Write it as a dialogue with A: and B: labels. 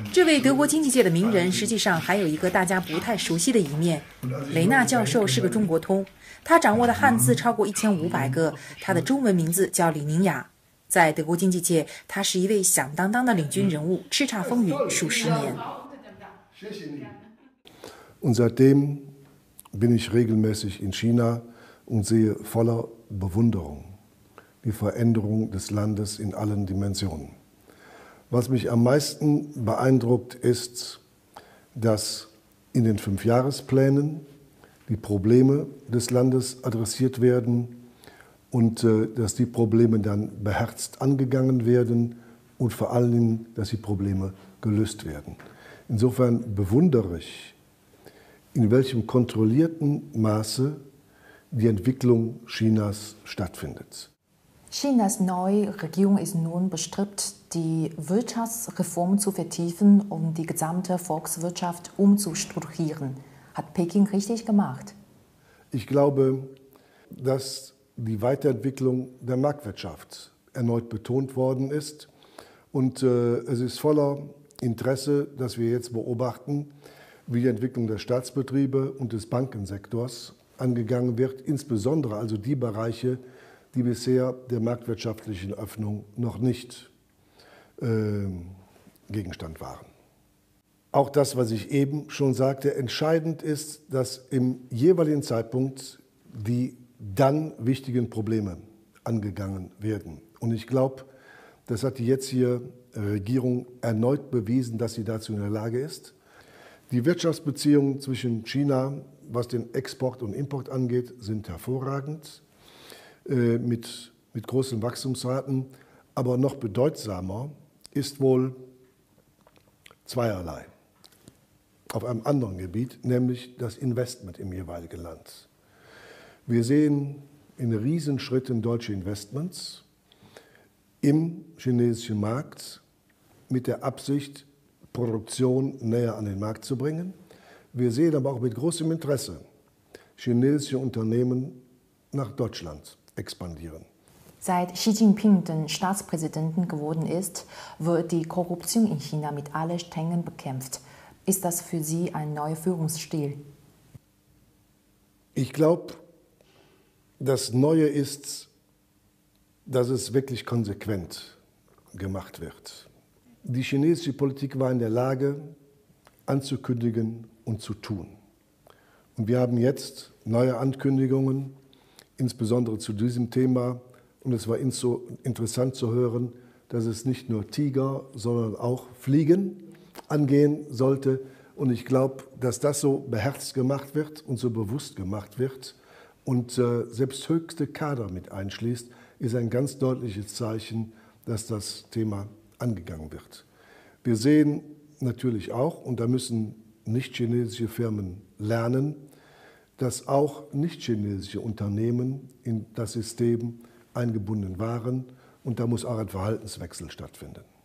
A: 这位德国经济界的名人，实际上还有一个大家不太熟悉的一面。雷纳教授是个中国通，他掌握的汉字超过1500个，他的中文名字叫李宁雅。在德国经济界，他是一位响当当的领军人物，叱咤风云数十年。
B: Und seitdem bin ich regelmäßig in China und sehe voller Bewunderung die Veränderung des Landes in allen Dimensionen. Was mich am meisten beeindruckt, ist, dass in den 5-Jahresplänen die Probleme des Landes adressiert werden und dass die Probleme dann beherzt angegangen werden und vor allen Dingen, dass die Probleme gelöst werden. Insofern bewundere ich, in welchem kontrollierten Maße die Entwicklung Chinas stattfindet.
C: Chinas neue Regierung ist nun bestrebt, die Wirtschaftsreformen zu vertiefen, um die gesamte Volkswirtschaft umzustrukturieren. Hat Peking richtig gemacht?
B: Ich glaube, dass die Weiterentwicklung der Marktwirtschaft erneut betont worden ist. Und es ist voller Interesse, dass wir jetzt beobachten, wie die Entwicklung der Staatsbetriebe und des Bankensektors angegangen wird, insbesondere also die Bereiche, die bisher der marktwirtschaftlichen Öffnung noch nicht Gegenstand waren. Auch das, was ich eben schon sagte, entscheidend ist, dass im jeweiligen Zeitpunkt die dann wichtigen Probleme angegangen werden. Und ich glaube, das hat die jetzige Regierung erneut bewiesen, dass sie dazu in der Lage ist. Die Wirtschaftsbeziehungen zwischen China, was den Export und Import angeht, sind hervorragend. Mit großen Wachstumsraten, aber noch bedeutsamer ist wohl zweierlei. Auf einem anderen Gebiet, nämlich das Investment im jeweiligen Land. Wir sehen in Riesenschritten deutsche Investments im chinesischen Markt mit der Absicht, Produktion näher an den Markt zu bringen. Wir sehen aber auch mit großem Interesse chinesische Unternehmen nach Deutschland expandieren.
C: Seit Xi Jinping den Staatspräsidenten geworden ist, wird die Korruption in China mit allen Strängen bekämpft. Ist das für Sie ein neuer Führungsstil?
B: Ich glaube, das Neue ist, dass es wirklich konsequent gemacht wird. Die chinesische Politik war in der Lage, anzukündigen und zu tun. Und wir haben jetzt neue Ankündigungen, insbesondere zu diesem Thema. Und es war interessant zu hören, dass es nicht nur Tiger, sondern auch Fliegen angehen sollte. Und ich glaube, dass das so beherzt gemacht wird und so bewusst gemacht wird und selbst höchste Kader mit einschließt, ist ein ganz deutliches Zeichen, dass das Thema angegangen wird. Wir sehen natürlich auch, und da müssen nicht-chinesische Firmen lernen, dass auch nicht-chinesische Unternehmen in das System eingebunden waren. Und da muss auch ein Verhaltenswechsel stattfinden.